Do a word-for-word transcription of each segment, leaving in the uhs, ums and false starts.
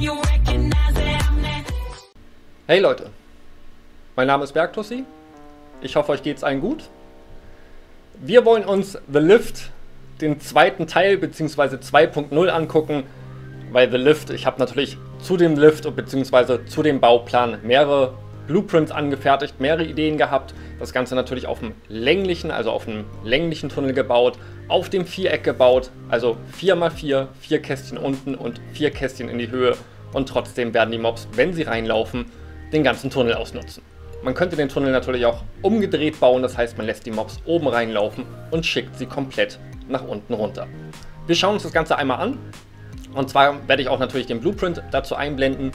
Hey Leute, mein Name ist Bergtussi, ich hoffe euch geht's allen gut. Wir wollen uns The Lift, den zweiten Teil bzw. zwei Punkt null angucken, weil The Lift, ich habe natürlich zu dem Lift bzw. zu dem Bauplan mehrere Blueprints angefertigt, mehrere Ideen gehabt. Das Ganze natürlich auf dem länglichen, also auf einem länglichen Tunnel gebaut, auf dem Viereck gebaut, also vier mal vier, vier Kästchen unten und vier Kästchen in die Höhe. Und trotzdem werden die Mobs, wenn sie reinlaufen, den ganzen Tunnel ausnutzen. Man könnte den Tunnel natürlich auch umgedreht bauen, das heißt, man lässt die Mobs oben reinlaufen und schickt sie komplett nach unten runter. Wir schauen uns das Ganze einmal an. Und zwar werde ich auch natürlich den Blueprint dazu einblenden.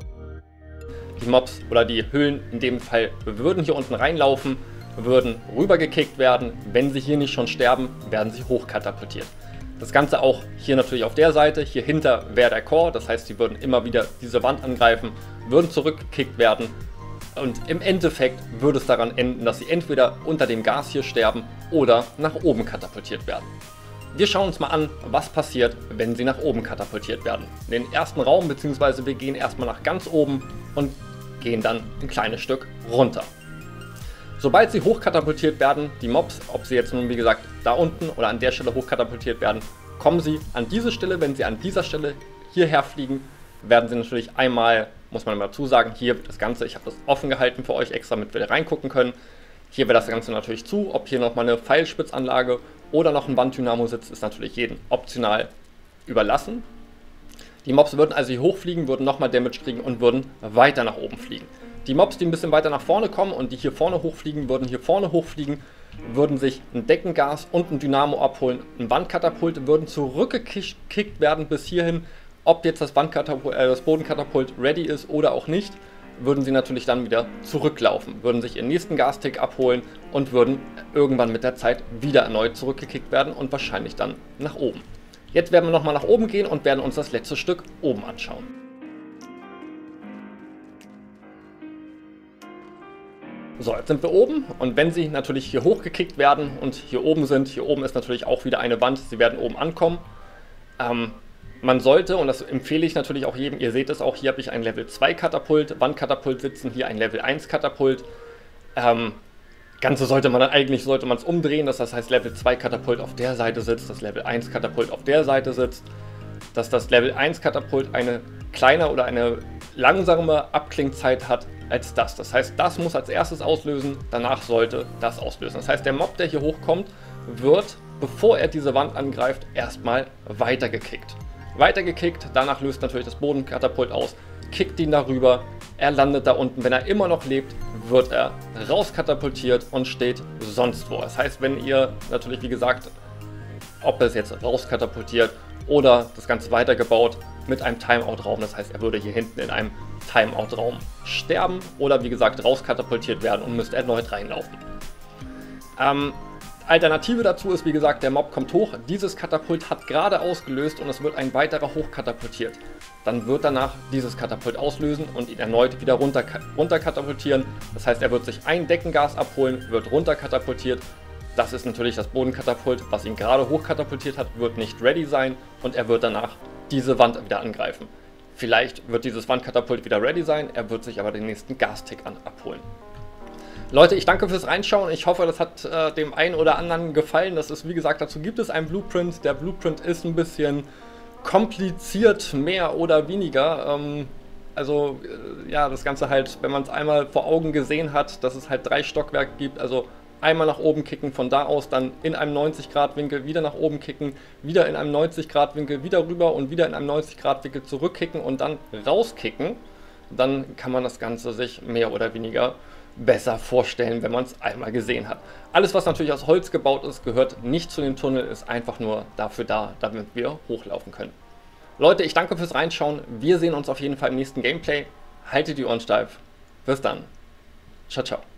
Die Mobs oder die Hüllen in dem Fall würden hier unten reinlaufen, würden rübergekickt werden. Wenn sie hier nicht schon sterben, werden sie hochkatapultiert. Das Ganze auch hier natürlich auf der Seite. Hier hinter wäre der Core, das heißt, sie würden immer wieder diese Wand angreifen, würden zurückgekickt werden. Und im Endeffekt würde es daran enden, dass sie entweder unter dem Gas hier sterben oder nach oben katapultiert werden. Wir schauen uns mal an, was passiert, wenn sie nach oben katapultiert werden. In den ersten Raum, beziehungsweise wir gehen erstmal nach ganz oben und gehen dann ein kleines Stück runter. Sobald sie hochkatapultiert werden, die Mobs, ob sie jetzt nun wie gesagt da unten oder an der Stelle hochkatapultiert werden, kommen sie an diese Stelle. Wenn sie an dieser Stelle hierher fliegen, werden sie natürlich einmal, muss man mal dazu sagen, hier das Ganze, ich habe das offen gehalten für euch extra, damit wir da reingucken können. Hier wäre das Ganze natürlich zu. Ob hier nochmal eine Pfeilspitzanlage oder noch ein Wanddynamo sitzt, ist natürlich jedem optional überlassen. Die Mobs würden also hier hochfliegen, würden nochmal Damage kriegen und würden weiter nach oben fliegen. Die Mobs, die ein bisschen weiter nach vorne kommen und die hier vorne hochfliegen, würden hier vorne hochfliegen, würden sich ein Deckengas und ein Dynamo abholen, ein Wandkatapult, würden zurückgekickt werden bis hierhin. Ob jetzt das, Wandkatapult, äh, das Bodenkatapult ready ist oder auch nicht, würden sie natürlich dann wieder zurücklaufen, würden sich ihren nächsten Gastick abholen und würden irgendwann mit der Zeit wieder erneut zurückgekickt werden und wahrscheinlich dann nach oben. Jetzt werden wir nochmal nach oben gehen und werden uns das letzte Stück oben anschauen. So, jetzt sind wir oben und wenn sie natürlich hier hochgekickt werden und hier oben sind, hier oben ist natürlich auch wieder eine Wand, sie werden oben ankommen. Ähm, man sollte, und das empfehle ich natürlich auch jedem, ihr seht es auch, hier habe ich ein Level zwei Katapult, Wandkatapult sitzen, hier ein Level eins Katapult. Ähm, Ganze sollte man dann eigentlich, sollte man es umdrehen, dass das heißt Level zwei Katapult auf der Seite sitzt, das Level eins Katapult auf der Seite sitzt, dass das Level eins Katapult eine kleine oder eine langsame Abklingzeit hat als das. Das heißt, das muss als erstes auslösen, danach sollte das auslösen. Das heißt, der Mob, der hier hochkommt, wird, bevor er diese Wand angreift, erstmal weitergekickt. Weitergekickt, danach löst natürlich das Bodenkatapult aus, kickt ihn darüber, er landet da unten. Wenn er immer noch lebt, wird er rauskatapultiert und steht sonst wo. Das heißt, wenn ihr natürlich, wie gesagt, ob er es jetzt rauskatapultiert oder das Ganze weitergebaut mit einem Timeout-Raum, das heißt, er würde hier hinten in einem Timeout-Raum sterben oder wie gesagt rauskatapultiert werden und müsste erneut reinlaufen. Ähm, Alternative dazu ist, wie gesagt, der Mob kommt hoch, dieses Katapult hat gerade ausgelöst und es wird ein weiterer hochkatapultiert. Dann wird danach dieses Katapult auslösen und ihn erneut wieder runter, runter katapultieren. Das heißt, er wird sich ein Deckengas abholen, wird runter katapultiert. Das ist natürlich das Bodenkatapult, was ihn gerade hochkatapultiert hat, wird nicht ready sein und er wird danach diese Wand wieder angreifen. Vielleicht wird dieses Wandkatapult wieder ready sein, er wird sich aber den nächsten Gastick an abholen. Leute, ich danke fürs Reinschauen. Ich hoffe, das hat äh, dem einen oder anderen gefallen. Das ist, wie gesagt, dazu gibt es einen Blueprint. Der Blueprint ist ein bisschen kompliziert, mehr oder weniger. Ähm, also, äh, ja, das Ganze halt, wenn man es einmal vor Augen gesehen hat, dass es halt drei Stockwerke gibt. Also einmal nach oben kicken, von da aus dann in einem neunzig Grad Winkel wieder nach oben kicken, wieder in einem neunzig Grad Winkel wieder rüber und wieder in einem neunzig Grad Winkel zurückkicken und dann rauskicken. Dann kann man das Ganze sich mehr oder weniger besser vorstellen, wenn man es einmal gesehen hat. Alles, was natürlich aus Holz gebaut ist, gehört nicht zu dem Tunnel, ist einfach nur dafür da, damit wir hochlaufen können. Leute, ich danke fürs Reinschauen. Wir sehen uns auf jeden Fall im nächsten Gameplay. Haltet die Ohren steif. Bis dann. Ciao, ciao.